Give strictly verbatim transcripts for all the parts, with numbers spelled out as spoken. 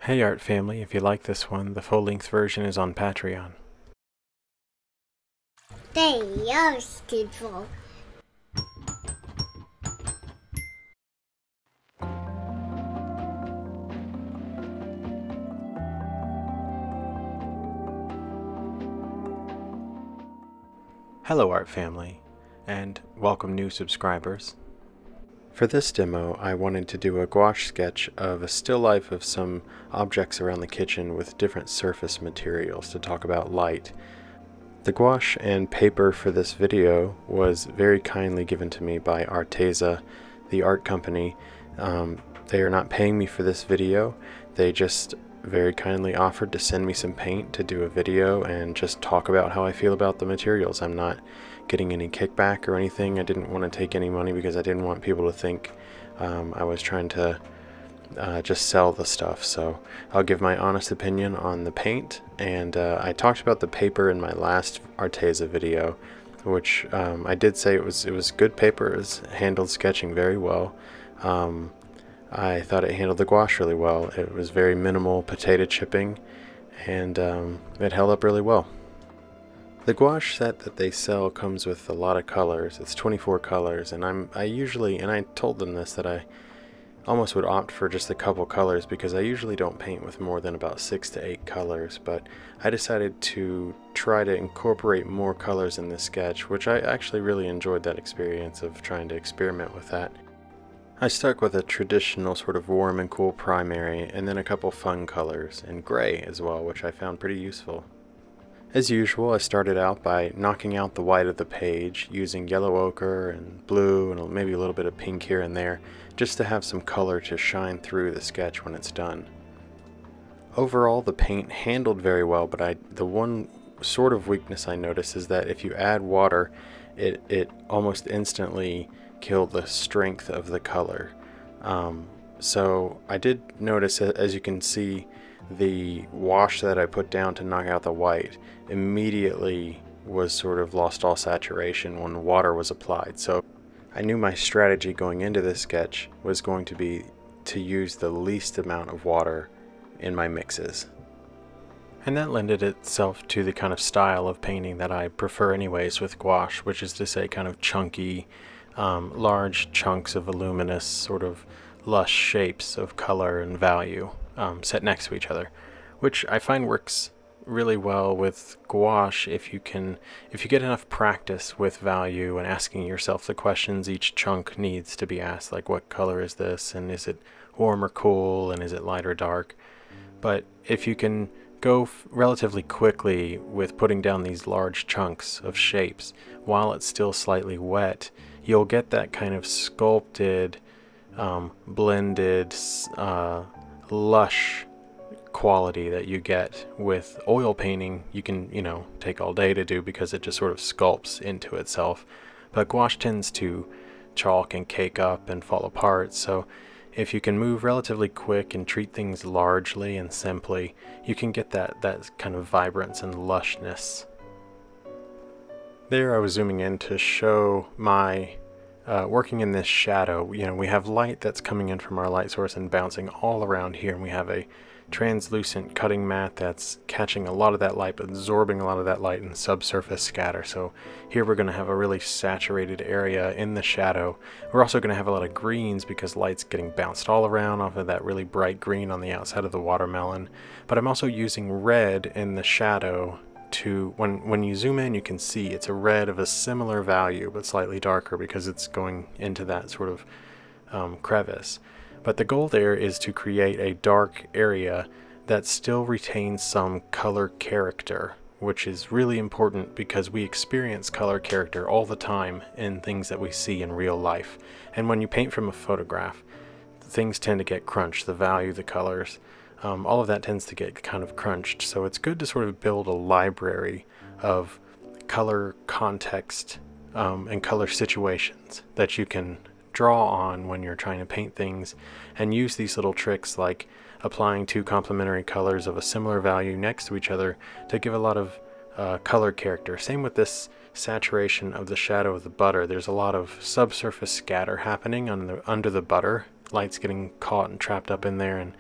Hey art family, if you like this one, the full-length version is on Patreon. They are scheduled. Hello art family, and welcome new subscribers. For this demo, I wanted to do a gouache sketch of a still life of some objects around the kitchen with different surface materials to talk about light. The gouache and paper for this video was very kindly given to me by Arteza, the art company. Um, they are not paying me for this video. They just very kindly offered to send me some paint to do a video and just talk about how I feel about the materials. I'm not getting any kickback or anything. I didn't want to take any money because I didn't want people to think um, I was trying to uh, just sell the stuff. So I'll give my honest opinion on the paint, and uh, I talked about the paper in my last Arteza video, which um, I did say it was it was good paper. It was handled sketching very well. Um, I thought it handled the gouache really well. It was very minimal potato chipping, and um, it held up really well. The gouache set that they sell comes with a lot of colors. It's twenty-four colors, and I'm I usually, and I told them this, that I almost would opt for just a couple colors because I usually don't paint with more than about six to eight colors, but I decided to try to incorporate more colors in this sketch, which I actually really enjoyed that experience of trying to experiment with that. I stuck with a traditional sort of warm and cool primary, and then a couple fun colors, and gray as well, which I found pretty useful. As usual, I started out by knocking out the white of the page, using yellow ochre and blue and maybe a little bit of pink here and there, just to have some color to shine through the sketch when it's done. Overall, the paint handled very well, but I, the one sort of weakness I noticed is that if you add water, it, it almost instantly kill the strength of the color. Um, so I did notice, as you can see, the wash that I put down to knock out the white immediately was sort of lost all saturation when water was applied. So I knew my strategy going into this sketch was going to be to use the least amount of water in my mixes. And that lended itself to the kind of style of painting that I prefer anyways with gouache, which is to say kind of chunky, Um, large chunks of voluminous, sort of lush shapes of color and value um, set next to each other, which I find works really well with gouache if you can, if you get enough practice with value and asking yourself the questions each chunk needs to be asked, like what color is this, and is it warm or cool, and is it light or dark. But if you can go f relatively quickly with putting down these large chunks of shapes while it's still slightly wet, you'll get that kind of sculpted, um, blended, uh, lush quality that you get with oil painting. You can, you know, take all day to do because it just sort of sculpts into itself. But gouache tends to chalk and cake up and fall apart, so if you can move relatively quick and treat things largely and simply, you can get that, that kind of vibrance and lushness. There I was zooming in to show my uh, working in this shadow. You know, we have light that's coming in from our light source and bouncing all around here, and we have a translucent cutting mat that's catching a lot of that light, but absorbing a lot of that light in subsurface scatter. So here we're going to have a really saturated area in the shadow. We're also going to have a lot of greens because light's getting bounced all around off of that really bright green on the outside of the watermelon. But I'm also using red in the shadow to, when, when you zoom in, you can see it's a red of a similar value, but slightly darker because it's going into that sort of um, crevice. But the goal there is to create a dark area that still retains some color character, which is really important because we experience color character all the time in things that we see in real life. And when you paint from a photograph, things tend to get crunched, the value, the colors, um, all of that tends to get kind of crunched. So it's good to sort of build a library of color context um, and color situations that you can draw on when you're trying to paint things, and use these little tricks like applying two complementary colors of a similar value next to each other to give a lot of uh, color character. Same with this saturation of the shadow of the butter. There's a lot of subsurface scatter happening on the, under the butter. Light's getting caught and trapped up in there and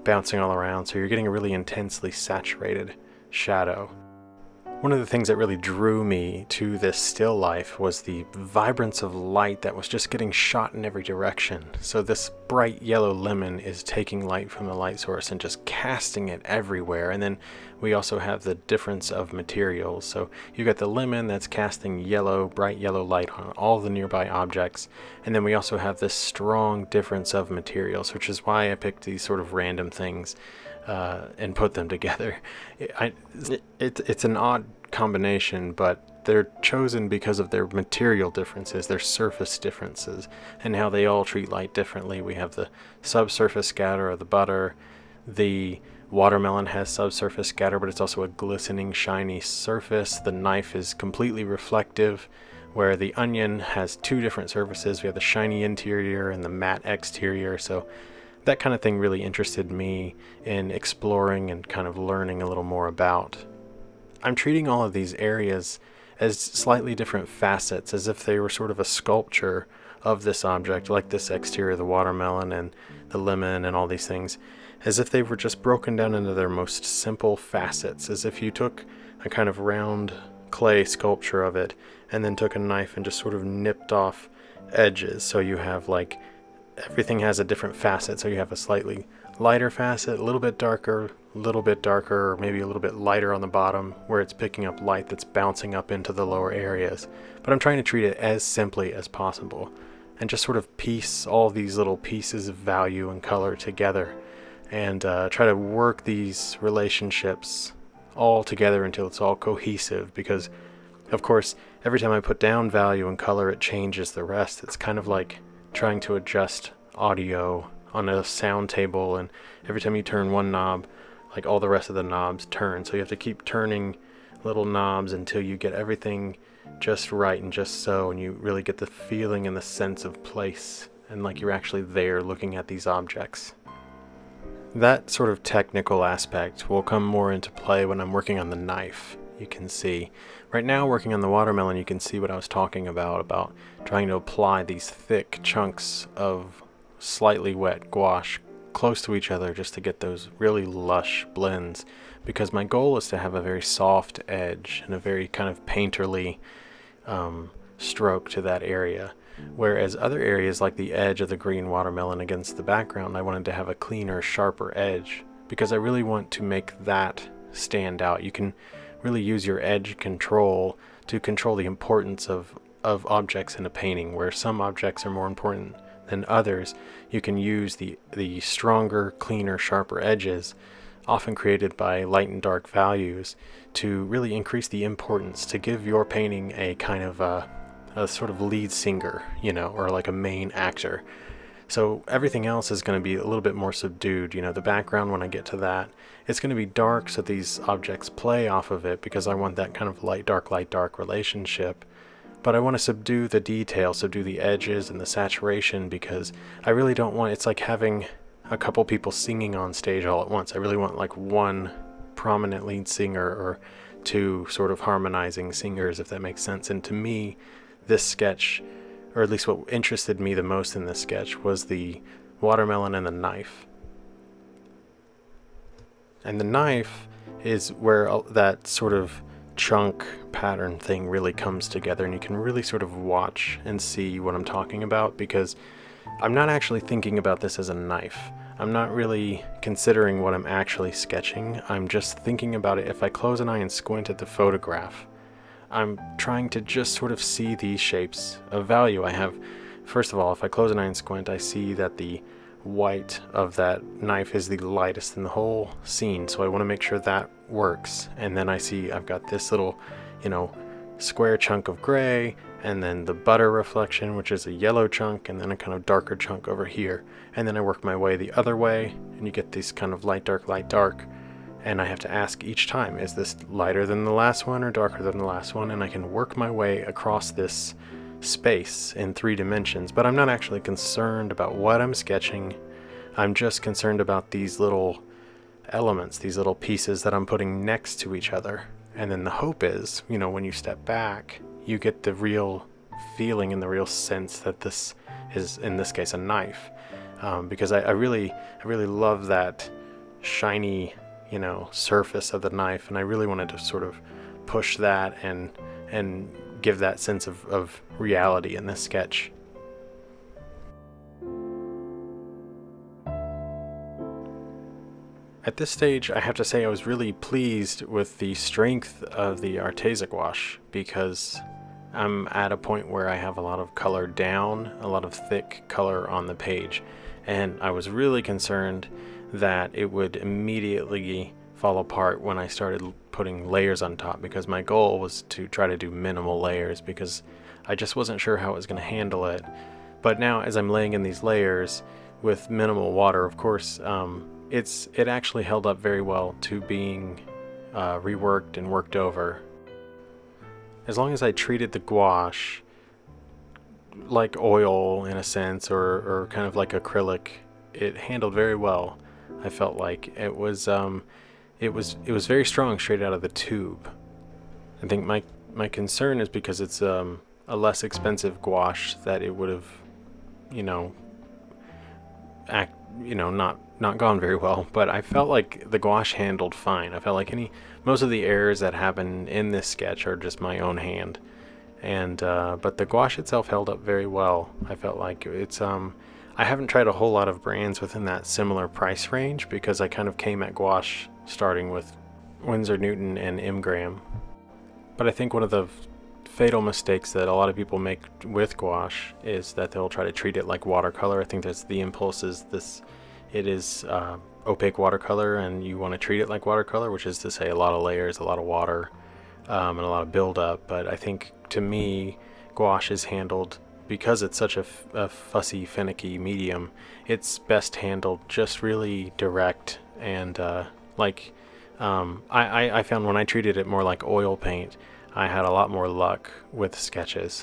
bouncing all around, so you're getting a really intensely saturated shadow. One of the things that really drew me to this still life was the vibrance of light that was just getting shot in every direction. So this bright yellow lemon is taking light from the light source and just casting it everywhere. And then we also have the difference of materials. So you've got the lemon that's casting yellow, bright yellow light on all the nearby objects. And then we also have this strong difference of materials, which is why I picked these sort of random things Uh, and put them together. It, I, it, it's an odd combination, but they're chosen because of their material differences, their surface differences, and how they all treat light differently. We have the subsurface scatter of the butter. The watermelon has subsurface scatter, but it's also a glistening, shiny surface. The knife is completely reflective, where the onion has two different surfaces. We have the shiny interior and the matte exterior. So that kind of thing really interested me in exploring and kind of learning a little more about. I'm treating all of these areas as slightly different facets, as if they were sort of a sculpture of this object, like this exterior, the watermelon and the lemon and all these things, as if they were just broken down into their most simple facets, as if you took a kind of round clay sculpture of it and then took a knife and just sort of nipped off edges. So you have like everything has a different facet, so you have a slightly lighter facet, a little bit darker, a little bit darker, or maybe a little bit lighter on the bottom where it's picking up light that's bouncing up into the lower areas. But I'm trying to treat it as simply as possible and just sort of piece all these little pieces of value and color together and uh, try to work these relationships all together until it's all cohesive, because of course every time I put down value and color it changes the rest. It's kind of like trying to adjust audio on a sound table, and every time you turn one knob, like all the rest of the knobs turn. So you have to keep turning little knobs until you get everything just right and just so, and you really get the feeling and the sense of place, and like you're actually there looking at these objects. That sort of technical aspect will come more into play when I'm working on the knife. You can see right now, working on the watermelon, you can see what I was talking about, about trying to apply these thick chunks of slightly wet gouache close to each other just to get those really lush blends, because my goal is to have a very soft edge and a very kind of painterly um, stroke to that area. Whereas other areas like the edge of the green watermelon against the background, I wanted to have a cleaner, sharper edge, because I really want to make that stand out. You can really use your edge control to control the importance of, of objects in a painting. Where some objects are more important than others, you can use the, the stronger, cleaner, sharper edges, often created by light and dark values, to really increase the importance, to give your painting a kind of a, a sort of lead singer, you know, or like a main actor. So everything else is going to be a little bit more subdued. You know, the background, when I get to that, it's going to be dark so these objects play off of it, because I want that kind of light, dark, light, dark relationship. But I want to subdue the detail, subdue the edges and the saturation, because I really don't want, it's like having a couple people singing on stage all at once. I really want like one prominent lead singer or two sort of harmonizing singers, if that makes sense. And to me, this sketch, or at least what interested me the most in this sketch, was the watermelon and the knife. And the knife is where that sort of chunk pattern thing really comes together, and you can really sort of watch and see what I'm talking about, because I'm not actually thinking about this as a knife. I'm not really considering what I'm actually sketching. I'm just thinking about it. If I close an eye and squint at the photograph, I'm trying to just sort of see these shapes of value. I have, first of all, if I close an eye and squint, I see that the white of that knife is the lightest in the whole scene, so I want to make sure that works. And then I see I've got this little, you know, square chunk of gray, and then the butter reflection, which is a yellow chunk, and then a kind of darker chunk over here. And then I work my way the other way, and you get these kind of light, dark, light, dark. And I have to ask each time, is this lighter than the last one or darker than the last one? And I can work my way across this space in three dimensions, but I'm not actually concerned about what I'm sketching. I'm just concerned about these little elements, these little pieces that I'm putting next to each other. And then the hope is, you know, when you step back, you get the real feeling and the real sense that this is, in this case, a knife. Um, because I, I really, I really love that shiny, you know, surface of the knife, and I really wanted to sort of push that and and give that sense of, of reality in this sketch. At this stage, I have to say I was really pleased with the strength of the Arteza gouache, because I'm at a point where I have a lot of color down, a lot of thick color on the page, and I was really concerned that it would immediately fall apart when I started putting layers on top, because my goal was to try to do minimal layers because I just wasn't sure how it was going to handle it. But now, as I'm laying in these layers with minimal water, of course, um, it's it actually held up very well to being uh, reworked and worked over. As long as I treated the gouache like oil in a sense, or, or kind of like acrylic, it handled very well. I felt like it was um, it was it was very strong straight out of the tube. I think my my concern is because it's um, a less expensive gouache, that it would have, you know, act you know not not gone very well. But I felt like the gouache handled fine. I felt like any most of the errors that happen in this sketch are just my own hand, and uh, but the gouache itself held up very well. I felt like it's um I haven't tried a whole lot of brands within that similar price range, because I kind of came at gouache starting with Winsor Newton and Ingram. But I think one of the fatal mistakes that a lot of people make with gouache is that they'll try to treat it like watercolor. I think that's the impulse, is this it is uh, opaque watercolor, and you want to treat it like watercolor, which is to say a lot of layers, a lot of water, um, and a lot of buildup. But I think, to me, gouache is handled, because it's such a, f a fussy, finicky medium, it's best handled just really direct. And uh, like um, I, I, I found when I treated it more like oil paint, I had a lot more luck with sketches.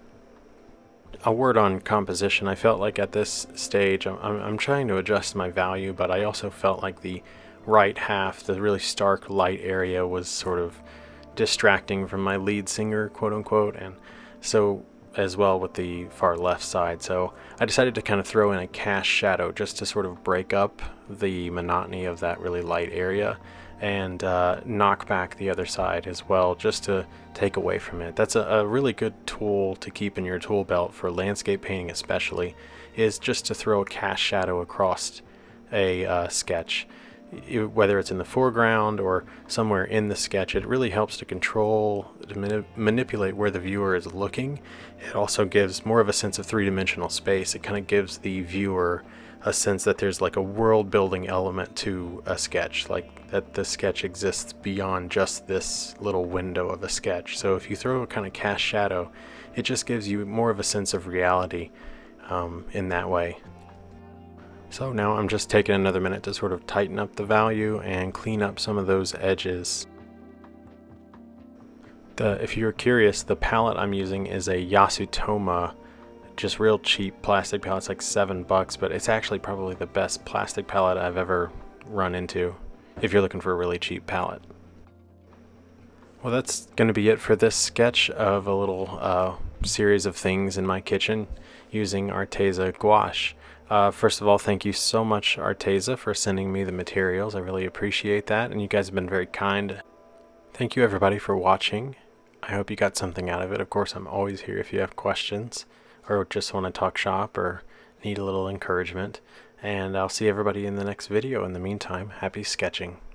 A word on composition. I felt like at this stage I'm, I'm trying to adjust my value, but I also felt like the right half, the really stark light area, was sort of distracting from my lead singer, quote unquote, and so as well with the far left side. So I decided to kind of throw in a cast shadow just to sort of break up the monotony of that really light area, and uh, knock back the other side as well, just to take away from it. That's a, a really good tool to keep in your tool belt for landscape painting especially, is just to throw a cast shadow across a uh, sketch. It, whether it's in the foreground or somewhere in the sketch, it really helps to control, to mani manipulate where the viewer is looking. It also gives more of a sense of three-dimensional space. It kind of gives the viewer a sense that there's like a world building element to a sketch, like that the sketch exists beyond just this little window of a sketch. So if you throw a kind of cast shadow, it just gives you more of a sense of reality um, in that way. So now I'm just taking another minute to sort of tighten up the value and clean up some of those edges. The, if you're curious, the palette I'm using is a Yasutoma, just real cheap plastic palette. It's like seven bucks, but it's actually probably the best plastic palette I've ever run into if you're looking for a really cheap palette. Well, that's going to be it for this sketch of a little uh, series of things in my kitchen using Arteza gouache. Uh, first of all, thank you so much, Arteza, for sending me the materials. I really appreciate that, and you guys have been very kind. Thank you, everybody, for watching. I hope you got something out of it. Of course, I'm always here if you have questions, or just want to talk shop, or need a little encouragement. And I'll see everybody in the next video. In the meantime, happy sketching.